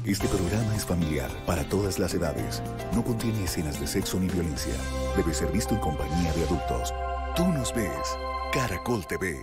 Este programa es familiar para todas las edades. No contiene escenas de sexo ni violencia. Debe ser visto en compañía de adultos. Tú nos ves. Caracol TV.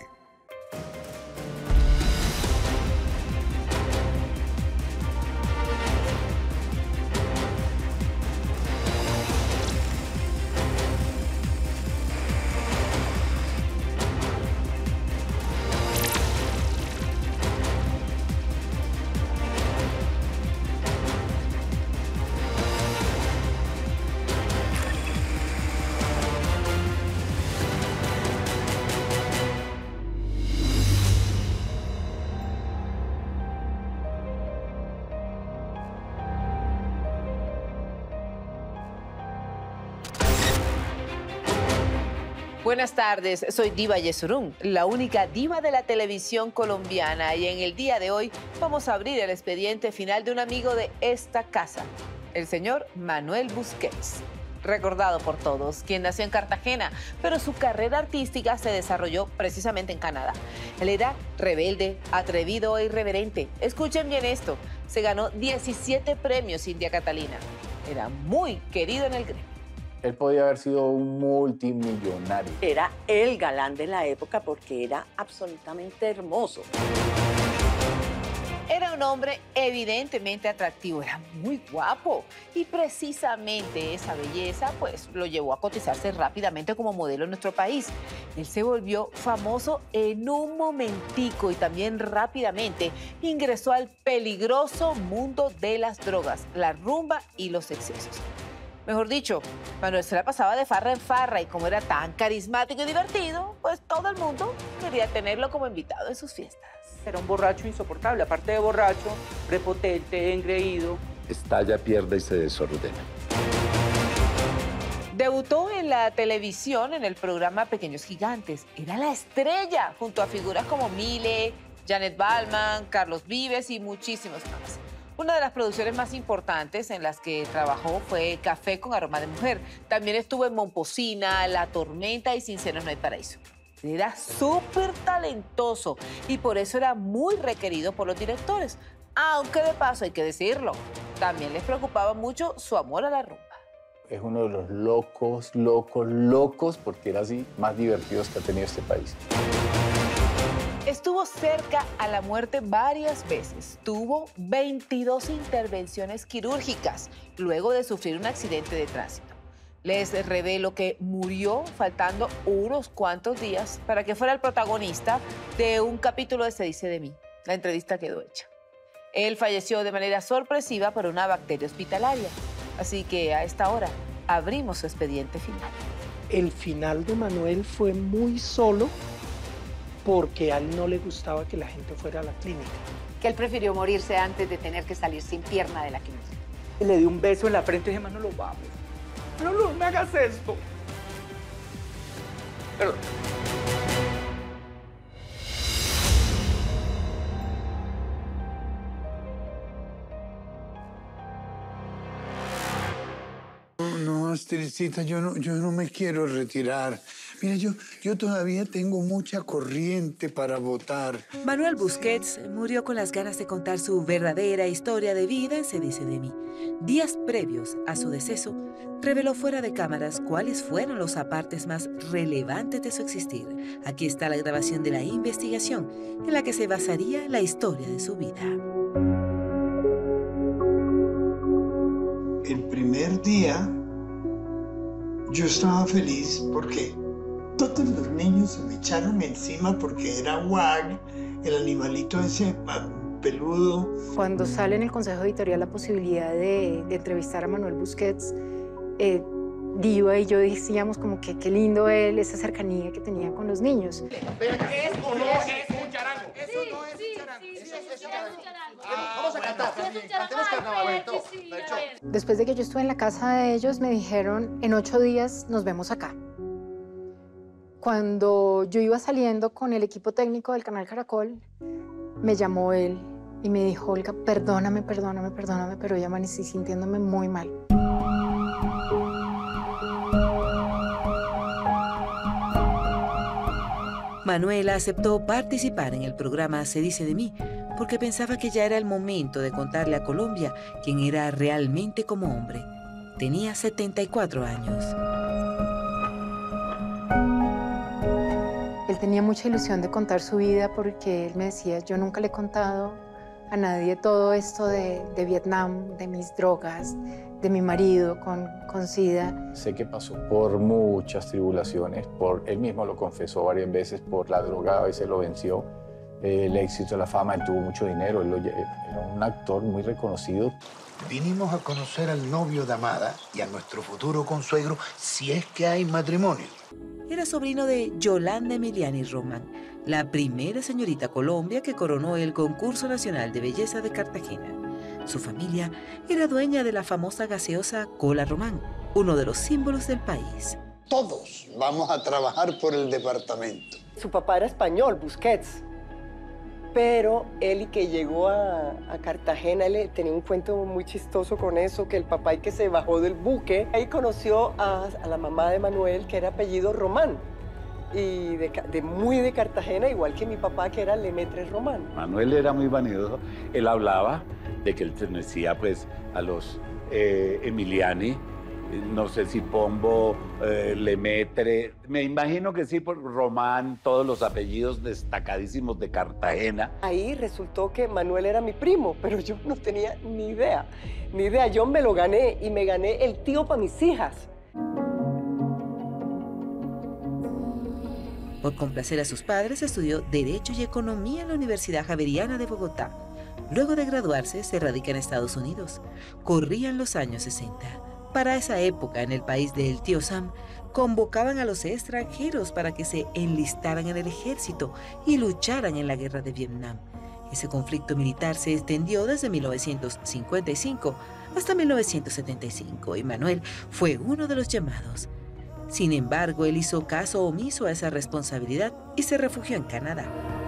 Buenas tardes, soy Diva Yesurún, la única diva de la televisión colombiana, y en el día de hoy vamos a abrir el expediente final de un amigo de esta casa, el señor Manuel Busquets. Recordado por todos, quien nació en Cartagena, pero su carrera artística se desarrolló precisamente en Canadá. Él era rebelde, atrevido e irreverente. Escuchen bien esto, se ganó 17 premios India Catalina. Era muy querido en el gremio. Él podía haber sido un multimillonario. Era el galán de la época porque era absolutamente hermoso. Era un hombre evidentemente atractivo, era muy guapo. Y precisamente esa belleza pues lo llevó a cotizarse rápidamente como modelo en nuestro país. Él se volvió famoso en un momentico y también rápidamente ingresó al peligroso mundo de las drogas, la rumba y los excesos. Mejor dicho, Manuel se la pasaba de farra en farra y como era tan carismático y divertido, pues todo el mundo quería tenerlo como invitado en sus fiestas. Era un borracho insoportable, aparte de borracho, prepotente, engreído. Estalla, pierde y se desordena. Debutó en la televisión en el programa Pequeños Gigantes. Era la estrella junto a figuras como Mile, Janet Balman, Carlos Vives y muchísimos más. Una de las producciones más importantes en las que trabajó fue Café con aroma de mujer. También estuvo en Momposina, La Tormenta y Sin senos no hay paraíso. Era súper talentoso y por eso era muy requerido por los directores. Aunque de paso hay que decirlo, también les preocupaba mucho su amor a la rumba. Es uno de los locos, porque era así, más divertidos que ha tenido este país. Estuvo cerca a la muerte varias veces. Tuvo 22 intervenciones quirúrgicas luego de sufrir un accidente de tránsito. Les revelo que murió faltando unos cuantos días para que fuera el protagonista de un capítulo de Se dice de mí. La entrevista quedó hecha. Él falleció de manera sorpresiva por una bacteria hospitalaria. Así que a esta hora abrimos su expediente final. El final de Manuel fue muy solo, porque a él no le gustaba que la gente fuera a la clínica. Que él prefirió morirse antes de tener que salir sin pierna de la clínica. Le di un beso en la frente y dije, Manolo, vamos. No me hagas esto. Perdón. No, Astricita, yo no me quiero retirar. Mira, yo todavía tengo mucha corriente para votar. Manuel Busquets murió con las ganas de contar su verdadera historia de vida en Se dice de mí. Días previos a su deceso, reveló fuera de cámaras cuáles fueron los apartes más relevantes de su existir. Aquí está la grabación de la investigación en la que se basaría la historia de su vida. El primer día yo estaba feliz porque todos los niños se me echaron encima porque era Wag, el animalito ese peludo. Cuando sale en el Consejo Editorial la posibilidad de entrevistar a Manuel Busquets, Diva y yo decíamos como que qué lindo él, esa cercanía que tenía con los niños. ¿Es o no es un charango? Eso no es un charango. Eso es charango. Vamos a cantar también. Cantemos carnaval. Después de que yo estuve en la casa de ellos, me dijeron, en 8 días nos vemos acá. Cuando yo iba saliendo con el equipo técnico del canal Caracol, me llamó él y me dijo, Olga, perdóname, pero ya amanecí sintiéndome muy mal. Manuela aceptó participar en el programa Se dice de mí porque pensaba que ya era el momento de contarle a Colombia quién era realmente como hombre. Tenía 74 años. Él tenía mucha ilusión de contar su vida porque él me decía, yo nunca le he contado a nadie todo esto de Vietnam, de mis drogas, de mi marido con SIDA. Sé que pasó por muchas tribulaciones, él mismo lo confesó varias veces, por la droga a veces lo venció, el éxito, la fama, él tuvo mucho dinero, era un actor muy reconocido. Vinimos a conocer al novio de Amada y a nuestro futuro consuegro, si es que hay matrimonio. Era sobrino de Yolanda Emiliani Román, la primera señorita Colombia que coronó el Concurso Nacional de Belleza de Cartagena. Su familia era dueña de la famosa gaseosa Cola Román, uno de los símbolos del país. Todos vamos a trabajar por el departamento. Su papá era español, Busquets. Pero él, y que llegó a Cartagena, él tenía un cuento muy chistoso con eso, que el papá y que se bajó del buque, ahí conoció a la mamá de Manuel, que era apellido Román, y muy de Cartagena, igual que mi papá, que era Lemaitre Román. Manuel era muy vanidoso, él hablaba de que él pertenecía pues a los Emiliani, no sé si Pombo, Lemaitre, me imagino que sí, por Román, todos los apellidos destacadísimos de Cartagena. Ahí resultó que Manuel era mi primo, pero yo no tenía ni idea, yo me lo gané y me gané el tío para mis hijas. Por complacer a sus padres, estudió Derecho y Economía en la Universidad Javeriana de Bogotá. Luego de graduarse, se radica en Estados Unidos. Corrían los años 60. Para esa época, en el país del tío Sam, convocaban a los extranjeros para que se enlistaran en el ejército y lucharan en la guerra de Vietnam. Ese conflicto militar se extendió desde 1955 hasta 1975 y Manuel fue uno de los llamados. Sin embargo, él hizo caso omiso a esa responsabilidad y se refugió en Canadá.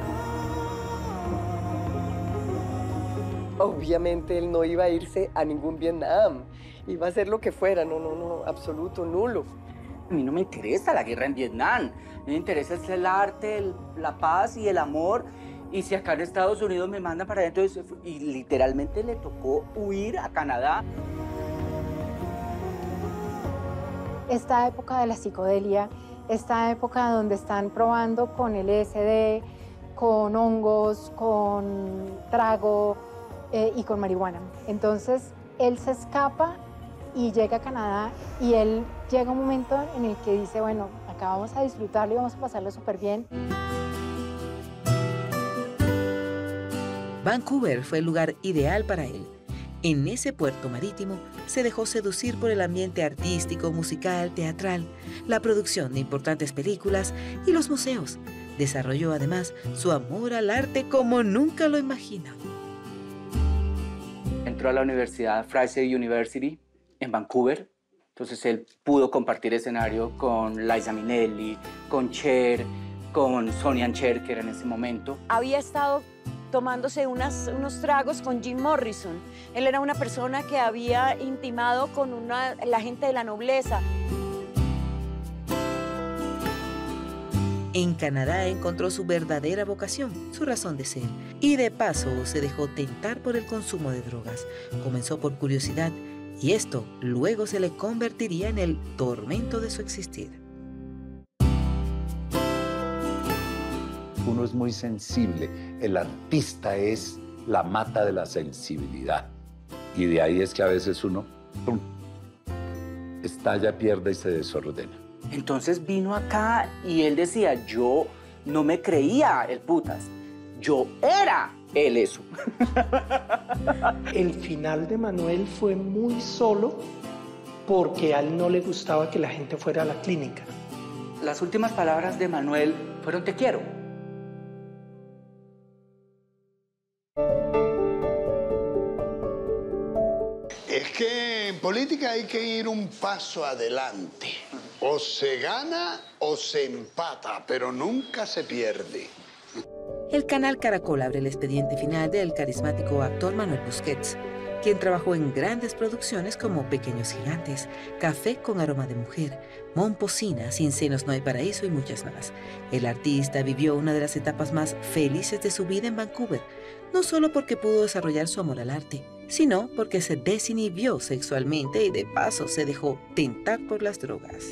Obviamente él no iba a irse a ningún Vietnam, iba a hacer lo que fuera, no, absoluto, nulo. A mí no me interesa la guerra en Vietnam, me interesa es el arte, la paz y el amor. Y si acá en Estados Unidos me mandan para adentro, y literalmente le tocó huir a Canadá. Esta época de la psicodelia, esta época donde están probando con LSD, con hongos, con trago y con marihuana. Entonces, él se escapa y llega a Canadá y él llega un momento en el que dice, bueno, acá vamos a disfrutarlo y vamos a pasarlo súper bien. Vancouver fue el lugar ideal para él. En ese puerto marítimo se dejó seducir por el ambiente artístico, musical, teatral, la producción de importantes películas y los museos. Desarrolló además su amor al arte como nunca lo imaginó. Entró a la universidad Fraser University en Vancouver. Entonces él pudo compartir escenario con Liza Minnelli, con Cher, con Sonny & Cher, que era en ese momento. Había estado tomándose unos tragos con Jim Morrison. Él era una persona que había intimado con la gente de la nobleza. En Canadá encontró su verdadera vocación, su razón de ser, y de paso se dejó tentar por el consumo de drogas. Comenzó por curiosidad y esto luego se le convertiría en el tormento de su existir. Uno es muy sensible, el artista es la mata de la sensibilidad. Y de ahí es que a veces uno ¡pum!, estalla, pierde y se desordena. Entonces vino acá y él decía, yo no me creía el putas, yo era el eso. El final de Manuel fue muy solo porque a él no le gustaba que la gente fuera a la clínica. Las últimas palabras de Manuel fueron te quiero. Es que en política hay que ir un paso adelante. O se gana o se empata, pero nunca se pierde. El canal Caracol abre el expediente final del carismático actor Manuel Busquets, quien trabajó en grandes producciones como Pequeños Gigantes, Café con aroma de mujer, Momposina, Sin senos no hay paraíso y muchas más. El artista vivió una de las etapas más felices de su vida en Vancouver. no solo porque pudo desarrollar su amor al arte, sino porque se desinhibió sexualmente y de paso se dejó tentar por las drogas.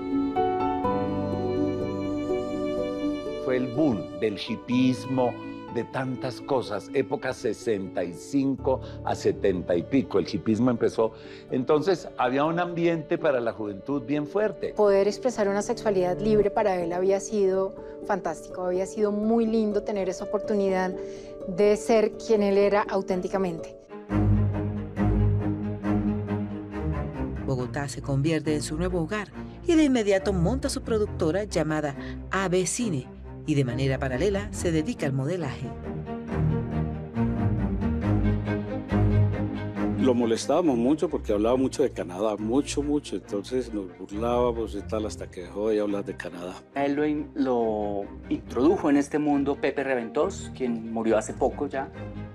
Fue el boom del hipismo, de tantas cosas, época 65 a 70 y pico, el hipismo empezó. Entonces había un ambiente para la juventud bien fuerte. Poder expresar una sexualidad libre para él había sido fantástico, había sido muy lindo tener esa oportunidad de ser quien él era auténticamente. Bogotá se convierte en su nuevo hogar y de inmediato monta su productora llamada AB Cine, y de manera paralela se dedica al modelaje. Lo molestábamos mucho porque hablaba mucho de Canadá, mucho, entonces nos burlábamos y tal hasta que dejó de hablar de Canadá. A él lo introdujo en este mundo Pepe Reventós, quien murió hace poco ya,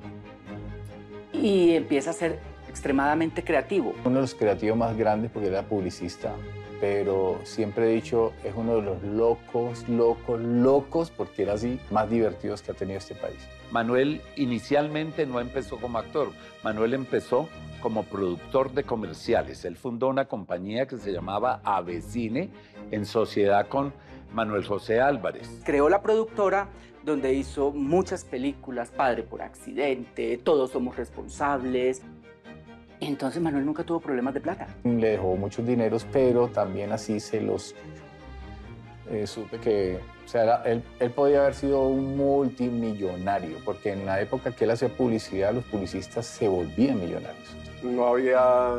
y empieza a ser extremadamente creativo. Uno de los creativos más grandes porque era publicista, pero siempre he dicho, es uno de los locos, porque era así, más divertidos que ha tenido este país. Manuel inicialmente no empezó como actor, Manuel empezó como productor de comerciales. Él fundó una compañía que se llamaba AB Cine en sociedad con Manuel José Álvarez. Creó la productora donde hizo muchas películas, Padre por accidente, Todos somos responsables. Entonces Manuel nunca tuvo problemas de plata. Le dejó muchos dineros, pero también así se los supe que, o sea, él podía haber sido un multimillonario, porque en la época que él hacía publicidad, los publicistas se volvían millonarios. No había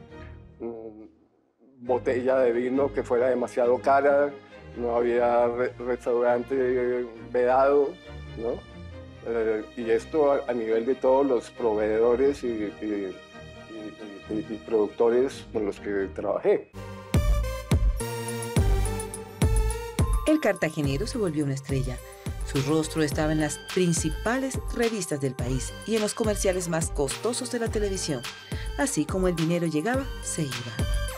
botella de vino que fuera demasiado cara, no había restaurante vedado, ¿no? Y esto a nivel de todos los proveedores y productores con los que trabajé. El cartagenero se volvió una estrella. Su rostro estaba en las principales revistas del país y en los comerciales más costosos de la televisión. Así como el dinero llegaba, se iba.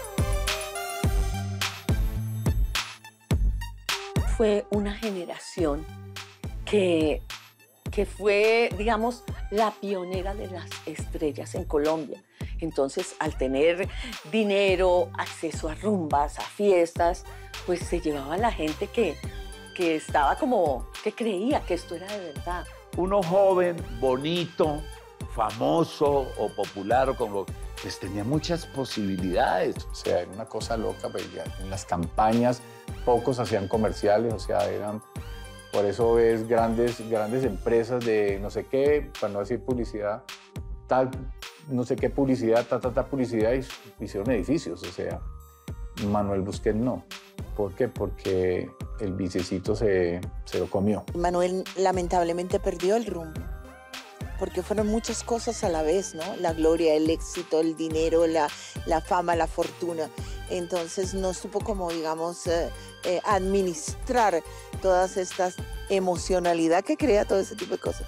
Fue una generación que fue, digamos, la pionera de las estrellas en Colombia. Entonces, al tener dinero, acceso a rumbas, a fiestas, pues se llevaba a la gente que estaba como, que creía que esto era de verdad. Uno joven, bonito, famoso o popular, pues tenía muchas posibilidades. O sea, era una cosa loca, pues ya en las campañas pocos hacían comerciales, o sea, eran... Por eso ves grandes empresas de no sé qué, para no decir publicidad, tal, no sé qué publicidad, publicidad, y hicieron edificios, o sea, Manuel Busquets no. ¿Por qué? Porque el vicecito se lo comió. Manuel lamentablemente perdió el rumbo, porque fueron muchas cosas a la vez, ¿no? La gloria, el éxito, el dinero, la fama, la fortuna. Entonces no supo como, digamos, administrar todas estas emocionalidad que crea todo ese tipo de cosas.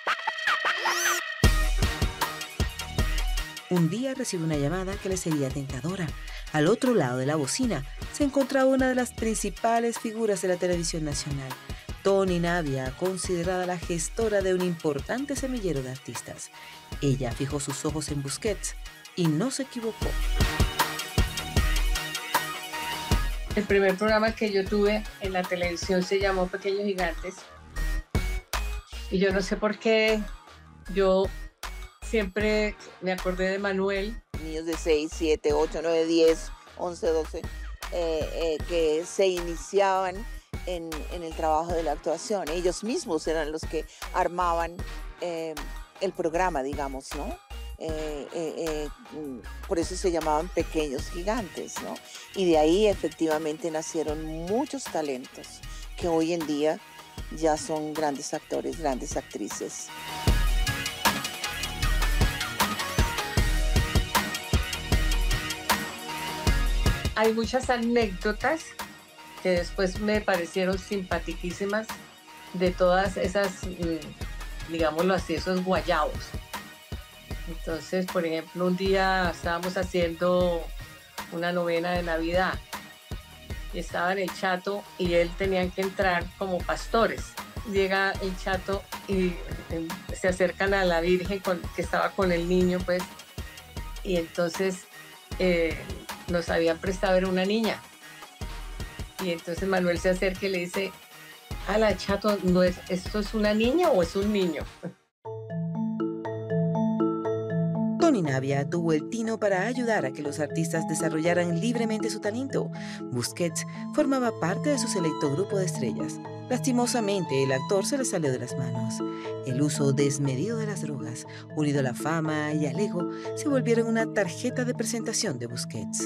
Un día recibe una llamada que le sería tentadora. Al otro lado de la bocina se encontraba una de las principales figuras de la televisión nacional, Tony Navia, considerada la gestora de un importante semillero de artistas. Ella fijó sus ojos en Busquets y no se equivocó. El primer programa que yo tuve en la televisión se llamó Pequeños Gigantes. Y yo no sé por qué, yo siempre me acordé de Manuel. Niños de 6, 7, 8, 9, 10, 11, 12, que se iniciaban en el trabajo de la actuación. Ellos mismos eran los que armaban el programa, digamos, ¿no? Por eso se llamaban Pequeños Gigantes, ¿no? Y de ahí efectivamente nacieron muchos talentos que hoy en día ya son grandes actores, grandes actrices. Hay muchas anécdotas que después me parecieron simpaticísimas de todas esas, digámoslo así, esos guayabos. Entonces, por ejemplo, un día estábamos haciendo una novena de Navidad y estaba en el Chato y él tenían que entrar como pastores. Llega el Chato y se acercan a la Virgen que estaba con el niño, pues, y entonces nos habían prestado, era una niña. Y entonces Manuel se acerca y le dice, ala, chato, ¿esto es una niña o es un niño? Tony Navia tuvo el tino para ayudar a que los artistas desarrollaran libremente su talento. Busquets formaba parte de su selecto grupo de estrellas. Lastimosamente, el actor se le salió de las manos. El uso desmedido de las drogas, unido a la fama y al ego, se volvieron una tarjeta de presentación de Busquets.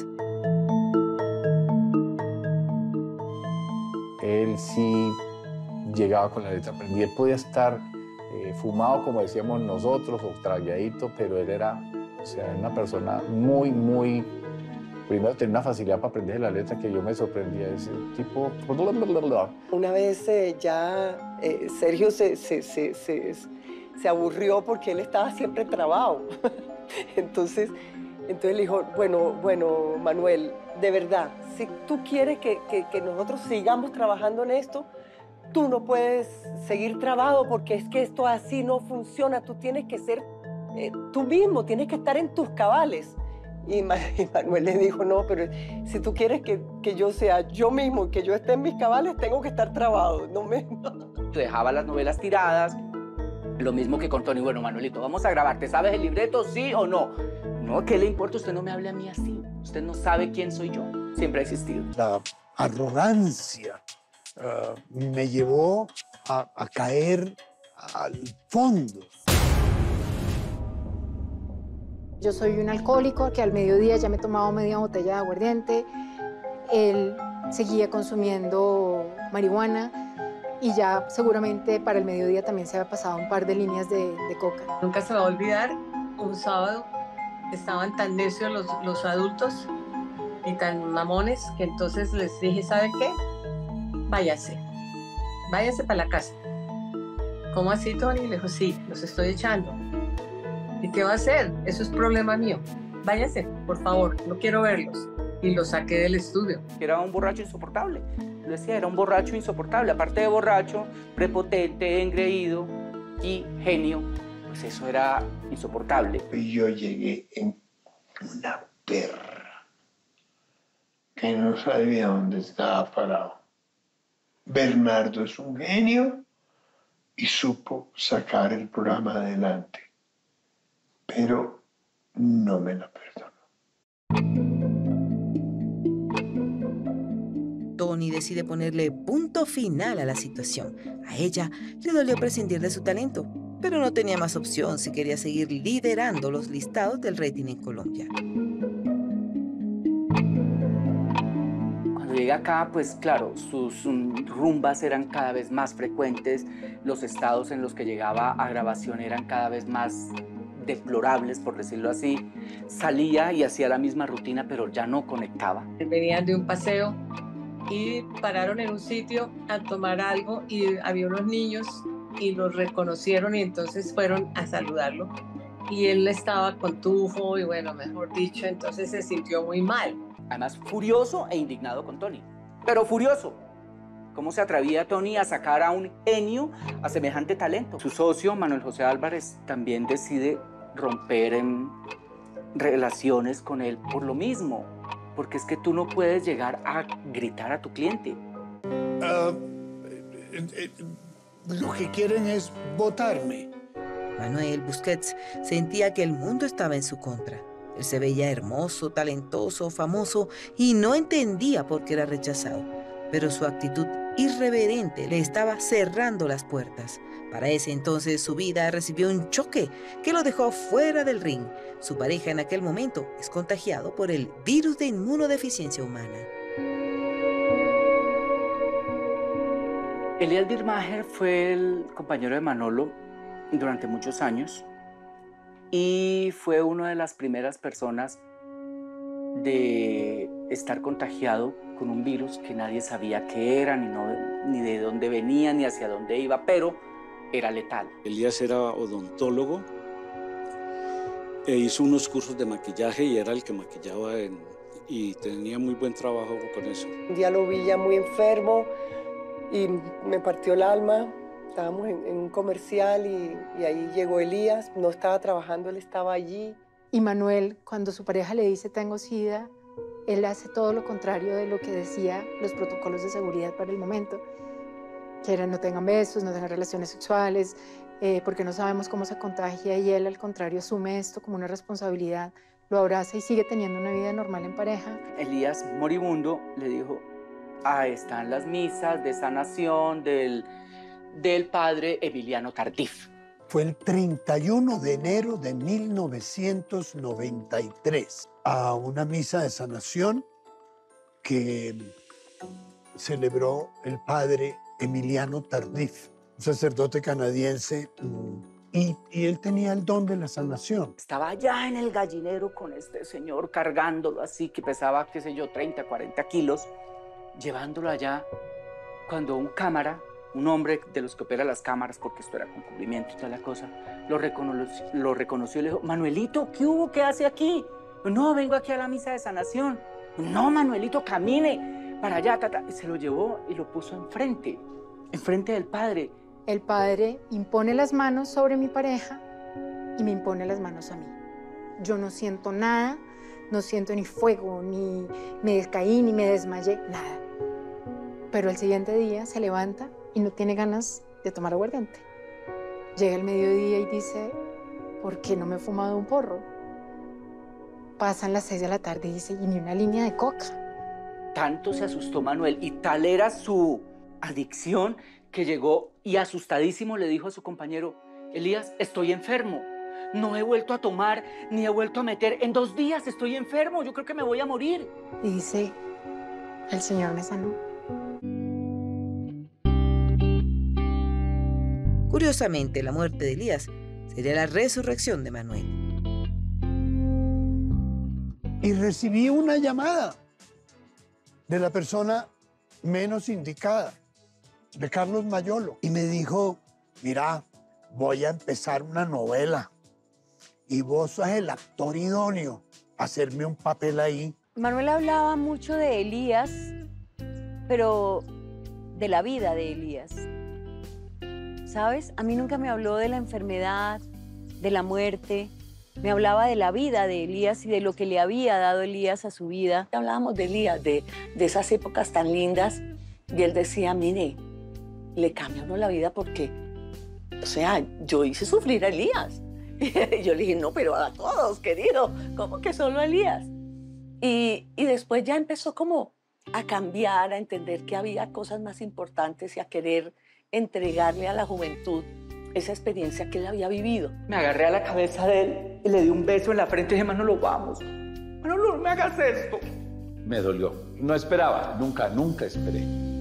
Él sí llegaba con la letra prendida. Él podía estar fumado, como decíamos nosotros, o tragueadito, pero él era, o sea, una persona muy, muy... Primero tenía una facilidad para aprender la letra que yo me sorprendía. Ese tipo... Una vez Sergio se aburrió porque él estaba siempre trabado. Entonces le dijo, bueno, Manuel, de verdad, si tú quieres que nosotros sigamos trabajando en esto, tú no puedes seguir trabado porque es que esto así no funciona. Tú tienes que ser tú mismo, tienes que estar en tus cabales. Y Manuel le dijo, no, pero si tú quieres que yo sea yo mismo, que yo esté en mis cabales, tengo que estar trabado. No. Dejaba las novelas tiradas, lo mismo que con Tony. Bueno, Manuelito, vamos a grabar. ¿Te sabes el libreto, sí o no? No, ¿qué le importa? Usted no me hable a mí así. Usted no sabe quién soy yo. Siempre ha existido. La arrogancia me llevó a caer al fondo. Yo soy un alcohólico que al mediodía ya me tomaba media botella de aguardiente. Él seguía consumiendo marihuana y ya seguramente para el mediodía también se había pasado un par de líneas de coca. Nunca se va a olvidar, un sábado estaban tan necios los adultos y tan mamones que entonces les dije, ¿saben qué? Váyanse para la casa. ¿Cómo así, Tony? Le dijo, sí, los estoy echando. ¿Y qué va a hacer? Eso es problema mío. Váyanse, por favor, no quiero verlos. Y los saqué del estudio. Era un borracho insoportable. Yo decía, era un borracho insoportable. Aparte de borracho, prepotente, engreído y genio, pues eso era insoportable. Y yo llegué en una perra que no sabía dónde estaba parado. Bernardo es un genio y supo sacar el programa adelante. Pero no me la perdonó. Tony decide ponerle punto final a la situación. A ella le dolió prescindir de su talento, pero no tenía más opción si quería seguir liderando los listados del rating en Colombia. Cuando llegué acá, pues claro, sus rumbas eran cada vez más frecuentes, los estados en los que llegaba a grabación eran cada vez más deplorables, por decirlo así. Salía y hacía la misma rutina, pero ya no conectaba. Venían de un paseo y pararon en un sitio a tomar algo y había unos niños y los reconocieron y entonces fueron a saludarlo. Y él estaba con tufo y bueno, mejor dicho, entonces se sintió muy mal. Además, furioso e indignado con Tony. Pero furioso. ¿Cómo se atrevía Tony a sacar a un genio a semejante talento? Su socio, Manuel José Álvarez, también decide romper en relaciones con él por lo mismo, porque es que tú no puedes llegar a gritar a tu cliente. Lo que quieren es votarme. Manuel Busquets sentía que el mundo estaba en su contra. Él se veía hermoso, talentoso, famoso y no entendía por qué era rechazado. Pero su actitud irreverente le estaba cerrando las puertas. Para ese entonces su vida recibió un choque que lo dejó fuera del ring. Su pareja en aquel momento es contagiado por el virus de inmunodeficiencia humana. Eliel Birmacher fue el compañero de Manolo durante muchos años y fue una de las primeras personas de estar contagiado con un virus que nadie sabía qué era, ni de dónde venía, ni hacia dónde iba, pero era letal. Elías era odontólogo e hizo unos cursos de maquillaje y era el que maquillaba y tenía muy buen trabajo con eso. Un día lo vi ya muy enfermo y me partió el alma Estábamos en un comercial y ahí llegó Elías, no estaba trabajando, él estaba allí. Y Manuel, cuando su pareja le dice tengo SIDA, él hace todo lo contrario de lo que decía los protocolos de seguridad para el momento, que eran no tengan besos, no tengan relaciones sexuales, porque no sabemos cómo se contagia, y él al contrario asume esto como una responsabilidad, lo abraza y sigue teniendo una vida normal en pareja. Elías, moribundo, le dijo, ahí están las misas de sanación del padre Emiliano Tardif. Fue el 31 de enero de 1993 a una misa de sanación que celebró el padre Emiliano Tardif, un sacerdote canadiense, y él tenía el don de la sanación. Estaba allá en el gallinero con este señor cargándolo así, que pesaba, qué sé yo, 30, 40 kilos, llevándolo allá, cuando un cámara, un hombre de los que opera las cámaras, porque esto era con cubrimiento y toda la cosa, lo reconoció y le dijo, Manuelito, ¿qué hubo? ¿Qué hace aquí? No, vengo aquí a la misa de sanación. No, Manuelito, camine para allá. Y se lo llevó y lo puso enfrente del padre. El padre impone las manos sobre mi pareja y me impone las manos a mí. Yo no siento nada, no siento ni fuego, ni me descaí, ni me desmayé, nada. Pero al siguiente día se levanta y no tiene ganas de tomar aguardiente. Llega el mediodía y dice, ¿por qué no me he fumado un porro? Pasan las 6 de la tarde y dice, y ni una línea de coca. Tanto se asustó Manuel y tal era su adicción que llegó y asustadísimo le dijo a su compañero, Elías, estoy enfermo. No he vuelto a tomar ni he vuelto a meter. En 2 días estoy enfermo, yo creo que me voy a morir. Y dice, el Señor me sanó. Curiosamente, la muerte de Elías sería la resurrección de Manuel. Y recibí una llamada de la persona menos indicada, de Carlos Mayolo, y me dijo, mira, voy a empezar una novela y vos sos el actor idóneo, hacerme un papel ahí. Manuel hablaba mucho de Elías, pero de la vida de Elías. ¿Sabes? A mí nunca me habló de la enfermedad, de la muerte. Me hablaba de la vida de Elías y de lo que le había dado Elías a su vida. Hablábamos de Elías, de esas épocas tan lindas, y él decía, mire, le cambia a uno la vida porque, o sea, yo hice sufrir a Elías. Y yo le dije, no, pero a todos, querido, ¿cómo que solo a Elías? Y después ya empezó como a cambiar, a entender que había cosas más importantes y a querer entregarle a la juventud esa experiencia que él había vivido. Me agarré a la cabeza de él y le di un beso en la frente y dije, Manolo, vamos. Manolo, no me hagas esto. Me dolió. No esperaba, nunca esperé.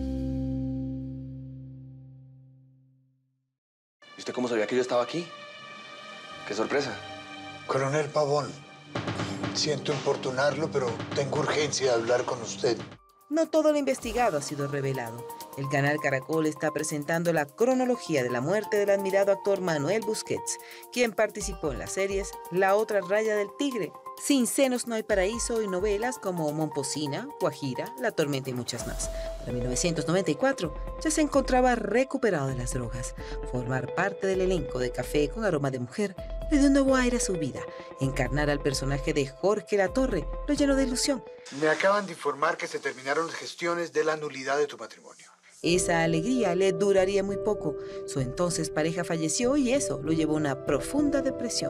¿Y usted cómo sabía que yo estaba aquí? ¡Qué sorpresa! Coronel Pavón, siento importunarlo, pero tengo urgencia de hablar con usted. No todo lo investigado ha sido revelado. El canal Caracol está presentando la cronología de la muerte del admirado actor Manuel Busquets, quien participó en las series La otra raya del tigre, Sin senos no hay paraíso y novelas como Momposina, Guajira, La tormenta y muchas más. Para 1994 ya se encontraba recuperado de las drogas. Formar parte del elenco de Café con aroma de mujer le dio un nuevo aire a su vida. Encarnar al personaje de Jorge Latorre lo llenó de ilusión. Me acaban de informar que se terminaron las gestiones de la nulidad de tu matrimonio. Esa alegría le duraría muy poco. Su entonces pareja falleció y eso lo llevó a una profunda depresión.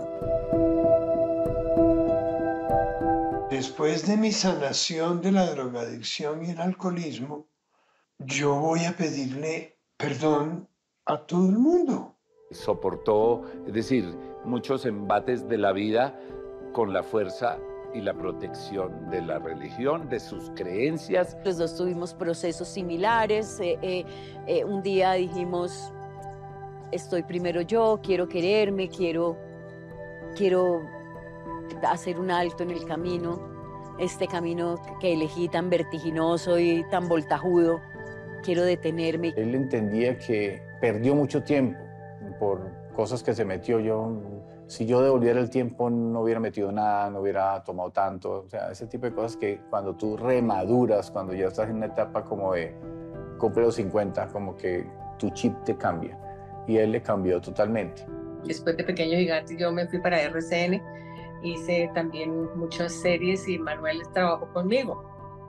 Después de mi sanación de la drogadicción y el alcoholismo, yo voy a pedirle perdón a todo el mundo. Soportó, es decir, muchos embates de la vida con la fuerza y la protección de la religión, de sus creencias. Los dos tuvimos procesos similares. Un día dijimos, estoy primero yo, quiero quererme, quiero hacer un alto en el camino, este camino que elegí tan vertiginoso y tan voltajudo, quiero detenerme. Él entendía que perdió mucho tiempo por cosas que se metió. Si yo devolviera el tiempo no hubiera metido nada, no hubiera tomado tanto, o sea, ese tipo de cosas que cuando tú remaduras, cuando ya estás en una etapa como de cumple los 50, como que tu chip te cambia. y él le cambió totalmente. Después de Pequeños Gigantes yo me fui para RCN, hice también muchas series y Manuel trabajó conmigo.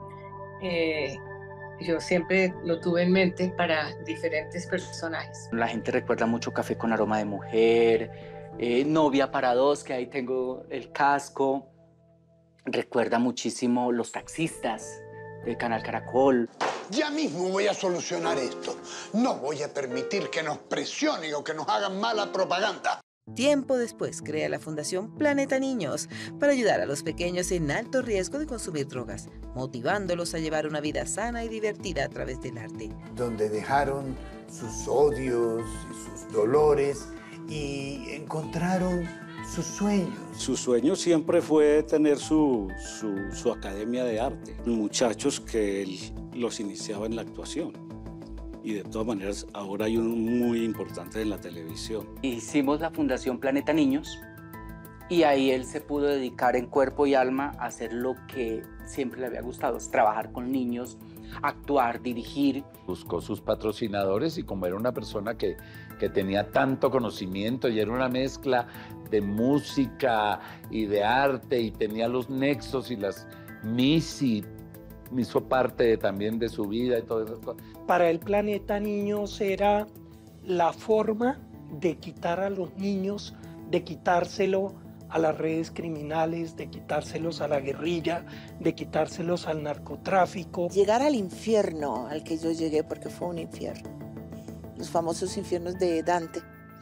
Yo siempre lo tuve en mente para diferentes personajes. La gente recuerda mucho Café con aroma de mujer, Novia para dos, que ahí tengo el casco. Recuerda muchísimo Los taxistas del Canal Caracol. Ya mismo voy a solucionar esto. No voy a permitir que nos presionen o que nos hagan mala propaganda. Tiempo después crea la Fundación Planeta Niños para ayudar a los pequeños en alto riesgo de consumir drogas, motivándolos a llevar una vida sana y divertida a través del arte. Donde dejaron sus odios y sus dolores y encontraron sus sueños. Su sueño siempre fue tener su academia de arte. Muchachos que él los iniciaba en la actuación. Y de todas maneras, ahora hay uno muy importante en la televisión. Hicimos la Fundación Planeta Niños y ahí él se pudo dedicar en cuerpo y alma a hacer lo que siempre le había gustado, es trabajar con niños, actuar, dirigir. Buscó sus patrocinadores y como era una persona que tenía tanto conocimiento y era una mezcla de música y de arte y tenía los nexos y las MISI, hizo parte también de su vida y todas esas cosas. Para el Planeta Niños era la forma de quitar a los niños, de quitárselo a las redes criminales, de quitárselos a la guerrilla, de quitárselos al narcotráfico. Llegar al infierno al que yo llegué, porque fue un infierno, los famosos infiernos de Dante,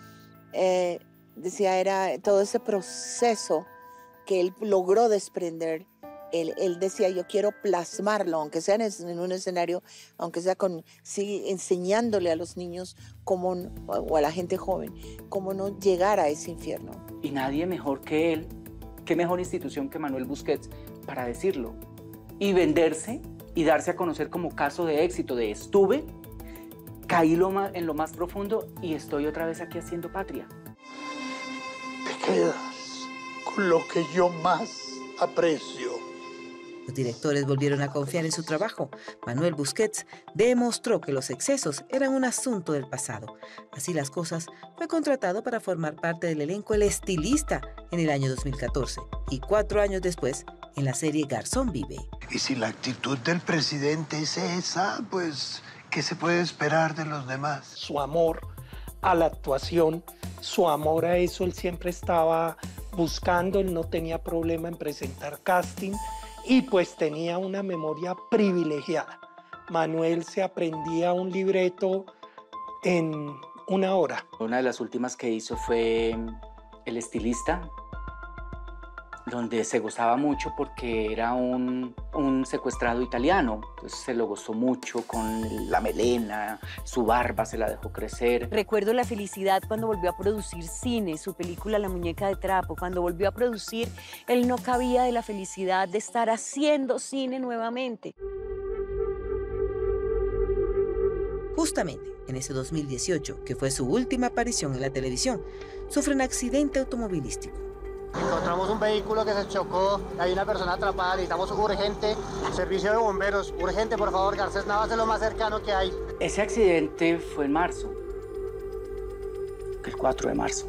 decía, era todo ese proceso que él logró desprender. Él decía, yo quiero plasmarlo, aunque sea en un escenario, aunque sea enseñándole a los niños o a la gente joven, cómo no llegar a ese infierno. Y nadie mejor que él, qué mejor institución que Manuel Busquets para decirlo. Y venderse y darse a conocer como caso de éxito de estuve, caí en lo más profundo y estoy otra vez aquí haciendo patria. Te quedas con lo que yo más aprecio. Los directores volvieron a confiar en su trabajo. Manuel Busquets demostró que los excesos eran un asunto del pasado. Así las cosas, fue contratado para formar parte del elenco El Estilista en el año 2014 y 4 años después en la serie Garzón Vive. Y si la actitud del presidente es esa, pues, ¿qué se puede esperar de los demás? Su amor a la actuación, su amor a eso, él siempre estaba buscando, él no tenía problema en presentar casting y pues tenía una memoria privilegiada. Manuel se aprendía un libreto en 1 hora. Una de las últimas que hizo fue El Estilista, donde se gozaba mucho porque era un secuestrado italiano. Entonces se lo gozó mucho con la melena, su barba se la dejó crecer. Recuerdo la felicidad cuando volvió a producir cine, su película La muñeca de trapo. Cuando volvió a producir, él no cabía de la felicidad de estar haciendo cine nuevamente. Justamente en ese 2018, que fue su última aparición en la televisión, sufre un accidente automovilístico. Encontramos un vehículo que se chocó, hay una persona atrapada, necesitamos urgente, servicio de bomberos, urgente, por favor, Garcés Navas es lo más cercano que hay. Ese accidente fue en marzo, el 4 de marzo.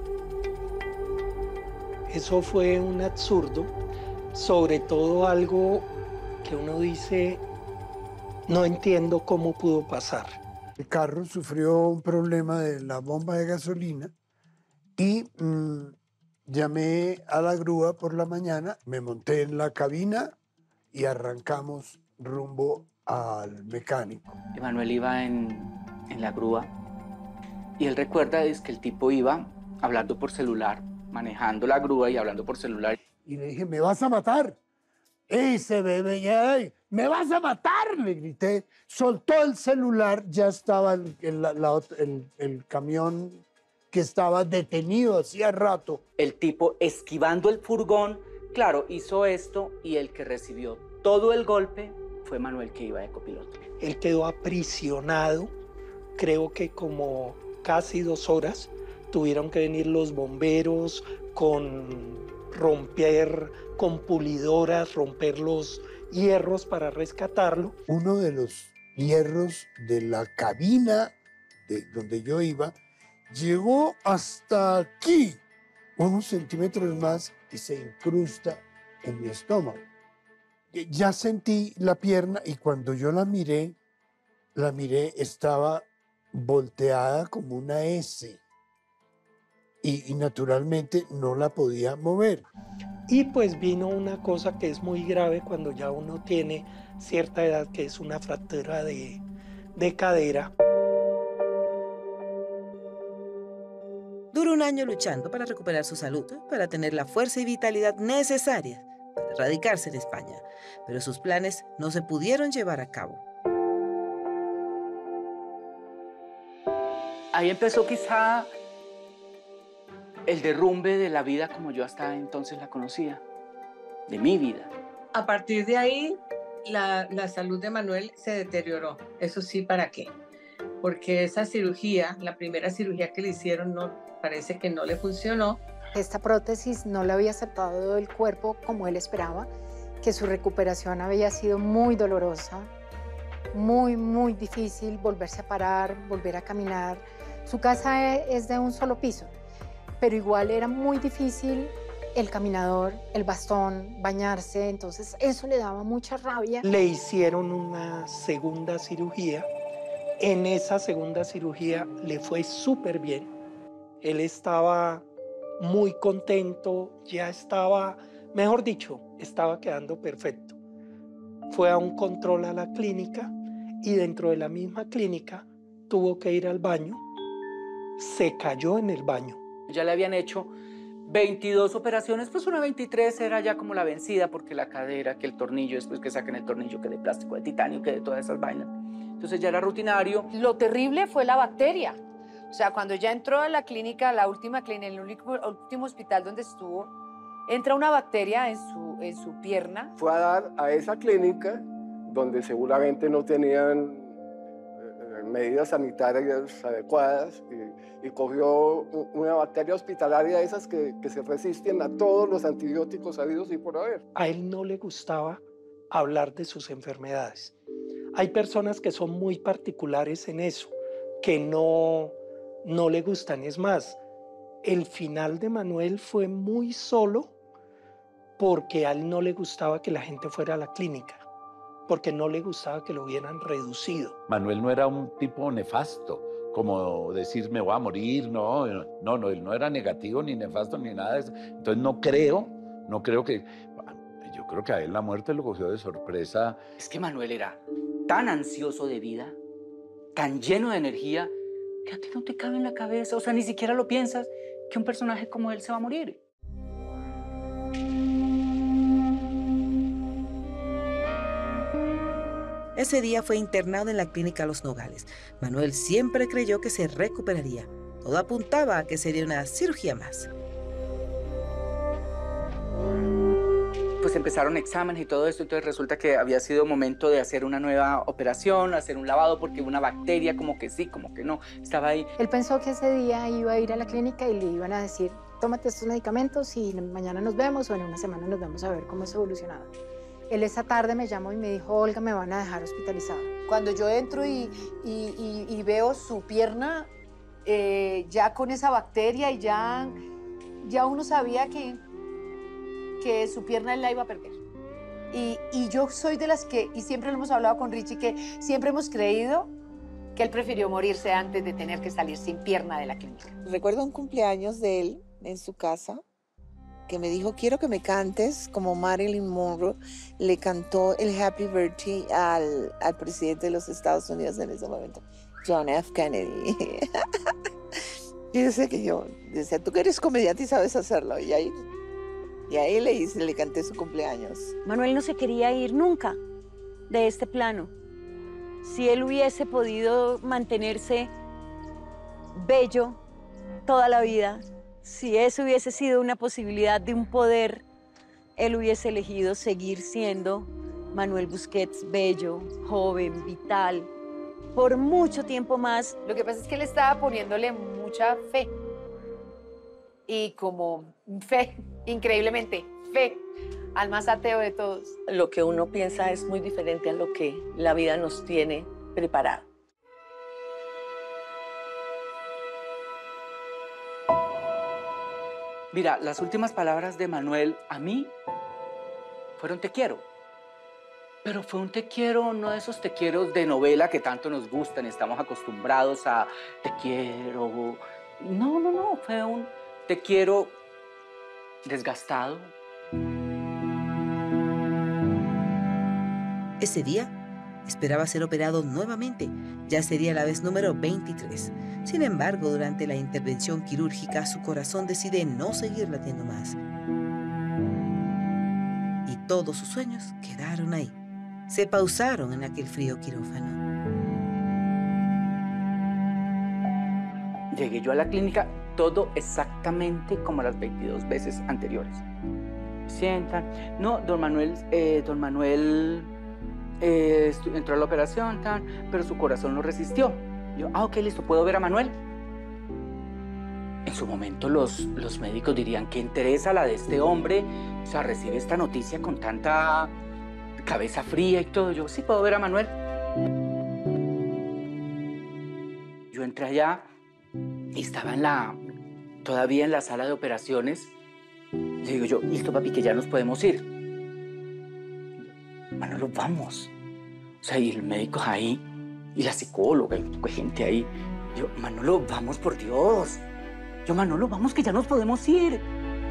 Eso fue un absurdo, sobre todo algo que uno dice, no entiendo cómo pudo pasar. El carro sufrió un problema de la bomba de gasolina y llamé a la grúa por la mañana, me monté en la cabina y arrancamos rumbo al mecánico. Emanuel iba en la grúa y él recuerda es que el tipo iba hablando por celular, manejando la grúa y hablando por celular. Y le dije, ¿me vas a matar? Ese bebé ya, ¡me vas a matar! Le grité. Soltó el celular, ya estaba el camión que estaba detenido hacía rato. El tipo esquivando el furgón, claro, hizo esto y el que recibió todo el golpe fue Manuel, que iba de copiloto. Él quedó aprisionado, creo que como casi 2 horas. Tuvieron que venir los bomberos romper con pulidoras, romper los hierros para rescatarlo. Uno de los hierros de la cabina donde yo iba llegó hasta aquí, unos centímetros más, y se incrusta en mi estómago. Ya sentí la pierna y cuando yo la miré, estaba volteada como una S. Y naturalmente no la podía mover. Y pues vino una cosa que es muy grave cuando ya uno tiene cierta edad, que es una fractura de cadera. Duró un año luchando para recuperar su salud, para tener la fuerza y vitalidad necesarias para radicarse en España, pero sus planes no se pudieron llevar a cabo. Ahí empezó quizá el derrumbe de la vida como yo hasta entonces la conocía, de mi vida. A partir de ahí, la salud de Manuel se deterioró. Eso sí, ¿para qué? Porque esa cirugía, la primera cirugía que le hicieron, parece que no le funcionó. Esta prótesis no le había aceptado el cuerpo como él esperaba, que su recuperación había sido muy dolorosa, muy, muy difícil volverse a parar, volver a caminar. Su casa es de un solo piso, pero igual era muy difícil el caminador, el bastón, bañarse, entonces eso le daba mucha rabia. Le hicieron una segunda cirugía. En esa segunda cirugía le fue súper bien. Él estaba muy contento, ya estaba, mejor dicho, estaba quedando perfecto. Fue a un control a la clínica y dentro de la misma clínica tuvo que ir al baño. Se cayó en el baño. Ya le habían hecho 22 operaciones, pues una 23 era ya como la vencida, porque la cadera, que el tornillo, después que saquen el tornillo, que de plástico, de titanio, que de todas esas vainas. Entonces ya era rutinario. Lo terrible fue la bacteria. O sea, cuando ya entró a la clínica, la última clínica, el último hospital donde estuvo, entra una bacteria en su pierna. Fue a dar a esa clínica donde seguramente no tenían medidas sanitarias adecuadas y cogió una bacteria hospitalaria de esas que se resisten a todos los antibióticos habidos y por haber. A él no le gustaba hablar de sus enfermedades. Hay personas que son muy particulares en eso, que no le gustan. Es más, el final de Manuel fue muy solo porque a él no le gustaba que la gente fuera a la clínica, porque no le gustaba que lo hubieran reducido. Manuel no era un tipo nefasto, como decir me voy a morir, no, él no era negativo ni nefasto ni nada de eso. Entonces no creo que, yo creo que a él la muerte lo cogió de sorpresa. Es que Manuel era tan ansioso de vida, tan lleno de energía, que a ti no te cabe en la cabeza, o sea, ni siquiera lo piensas, que un personaje como él se va a morir. Ese día fue internado en la clínica Los Nogales. Manuel siempre creyó que se recuperaría. Todo apuntaba a que sería una cirugía más. Pues empezaron exámenes y todo esto, entonces resulta que había sido momento de hacer una nueva operación, hacer un lavado, porque una bacteria como que sí, como que no, estaba ahí. Él pensó que ese día iba a ir a la clínica y le iban a decir, tómate estos medicamentos y mañana nos vemos o en una semana nos vemos a ver cómo es evolucionado. Él esa tarde me llamó y me dijo, Olga, me van a dejar hospitalizada. Cuando yo entro y veo su pierna ya con esa bacteria y ya uno sabía que su pierna él la iba a perder. Y yo soy de las que, y siempre lo hemos hablado con Richie, que siempre hemos creído que él prefirió morirse antes de tener que salir sin pierna de la clínica. Recuerdo un cumpleaños de él en su casa, que me dijo, quiero que me cantes como Marilyn Monroe le cantó el Happy Birthday al presidente de los Estados Unidos en ese momento, John F. Kennedy. Y yo decía, tú que eres comediante y sabes hacerlo. Y ahí le canté su cumpleaños. Manuel no se quería ir nunca de este plano. Si él hubiese podido mantenerse bello toda la vida, si eso hubiese sido una posibilidad de un poder, él hubiese elegido seguir siendo Manuel Busquets, bello, joven, vital, por mucho tiempo más. Lo que pasa es que él estaba poniéndole mucha fe. Y como fe, increíblemente, fe al más ateo de todos. Lo que uno piensa es muy diferente a lo que la vida nos tiene preparado. Mira, las últimas palabras de Manuel a mí fueron te quiero. Pero fue un te quiero, no de esos te quiero de novela que tanto nos gustan, estamos acostumbrados a te quiero. No, fue un te quiero desgastado. Ese día esperaba ser operado nuevamente. Ya sería la vez número 23. Sin embargo, durante la intervención quirúrgica, su corazón decide no seguir latiendo más. Y todos sus sueños quedaron ahí. Se pausaron en aquel frío quirófano. Llegué yo a la clínica, todo exactamente como las 22 veces anteriores. Sientan. No, don Manuel entró a la operación, pero su corazón lo resistió. Yo, ok, listo, ¿puedo ver a Manuel? En su momento los médicos dirían, ¿qué interesa la de este hombre? O sea, recibe esta noticia con tanta cabeza fría y todo. Yo, sí, ¿puedo ver a Manuel? Yo entré allá y estaba todavía en la sala de operaciones. Le digo yo, listo, papi, que ya nos podemos ir. Manolo, vamos. O sea, y el médico ahí, y la psicóloga, y gente ahí. Yo, Manolo, vamos, por Dios. Yo, Manolo, vamos, que ya nos podemos ir.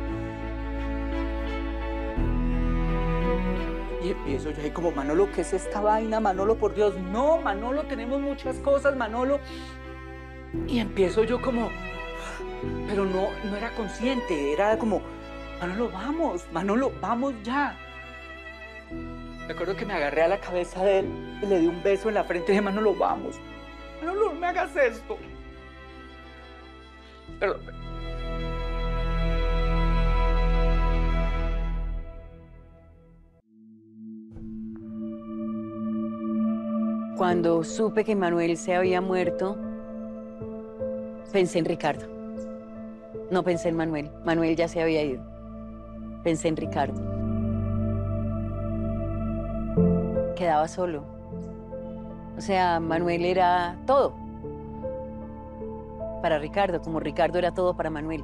Y empiezo yo ahí como, Manolo, ¿qué es esta vaina? Manolo, por Dios. No, Manolo, tenemos muchas cosas, Manolo. Y empiezo yo como, pero no era consciente, era como, Manolo, vamos ya. Me acuerdo que me agarré a la cabeza de él y le di un beso en la frente y dije, Manolo, vamos. Manolo, no me hagas esto. Pero... Cuando supe que Manuel se había muerto, pensé en Ricardo. No pensé en Manuel. Manuel ya se había ido. Pensé en Ricardo. Quedaba solo. O sea, Manuel era todo para Ricardo, como Ricardo era todo para Manuel.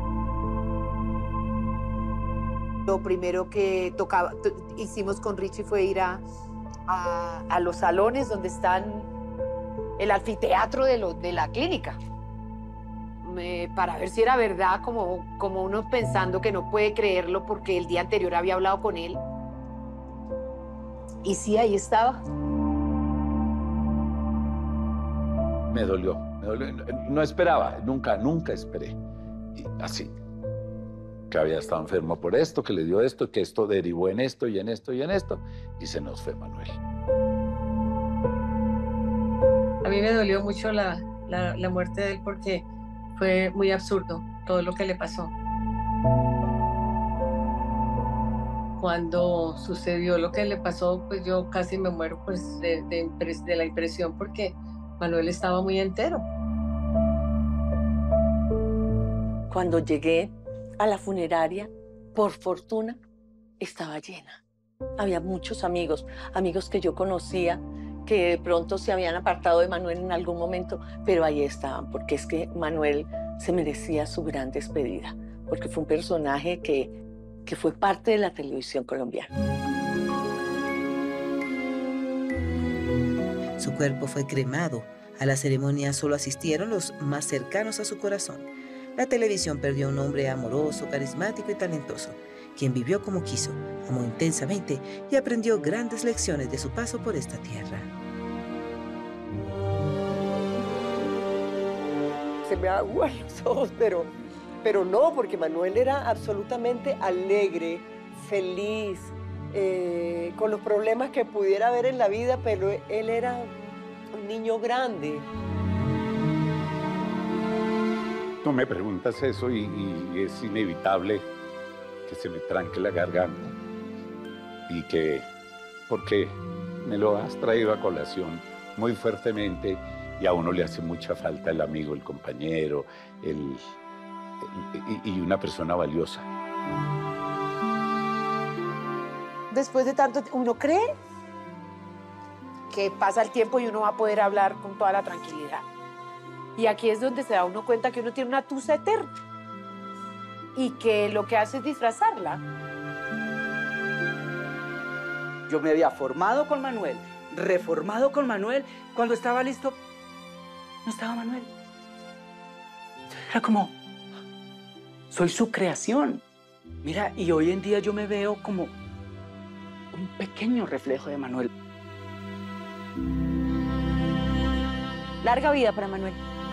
Lo primero que hicimos con Richie fue ir a los salones donde están el anfiteatro de la clínica. Para ver si era verdad, como uno pensando que no puede creerlo porque el día anterior había hablado con él. Y sí, ahí estaba. Me dolió. No esperaba, nunca esperé. Y así, que había estado enfermo por esto, que le dio esto, que esto derivó en esto y en esto y en esto, y se nos fue Manuel. A mí me dolió mucho la muerte de él porque fue muy absurdo todo lo que le pasó. Cuando sucedió lo que le pasó, pues yo casi me muero pues, de la impresión porque Manuel estaba muy entero. Cuando llegué a la funeraria, por fortuna, estaba llena. Había muchos amigos que yo conocía, que de pronto se habían apartado de Manuel en algún momento, pero ahí estaban, porque es que Manuel se merecía su gran despedida, porque fue un personaje que fue parte de la televisión colombiana. Su cuerpo fue cremado. A la ceremonia solo asistieron los más cercanos a su corazón. La televisión perdió a un hombre amoroso, carismático y talentoso, quien vivió como quiso, amó intensamente y aprendió grandes lecciones de su paso por esta tierra. Se me aguan los ojos, pero no, porque Manuel era absolutamente alegre, feliz, con los problemas que pudiera haber en la vida, pero él era un niño grande. Tú me preguntas eso y es inevitable que se me tranque la garganta. Y que, porque me lo has traído a colación muy fuertemente y a uno le hace mucha falta el amigo, el compañero, y una persona valiosa. Después de tanto, uno cree que pasa el tiempo y uno va a poder hablar con toda la tranquilidad. Y aquí es donde se da uno cuenta que uno tiene una tusa eterna. y que lo que hace es disfrazarla. Yo me había formado con Manuel, reformado con Manuel. Cuando estaba listo, no estaba Manuel. Era como, soy su creación. Mira, y hoy en día yo me veo como un pequeño reflejo de Manuel. Larga vida para Manuel.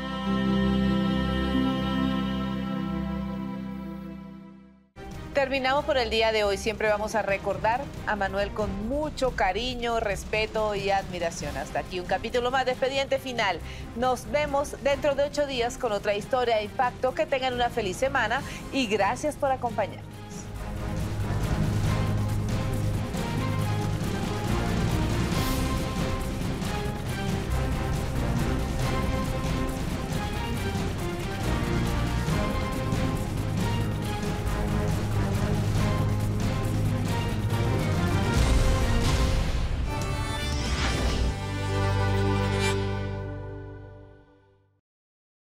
Terminamos por el día de hoy. Siempre vamos a recordar a Manuel con mucho cariño, respeto y admiración. Hasta aquí un capítulo más de Expediente Final. Nos vemos dentro de 8 días con otra historia de impacto. Que tengan una feliz semana y gracias por acompañarnos.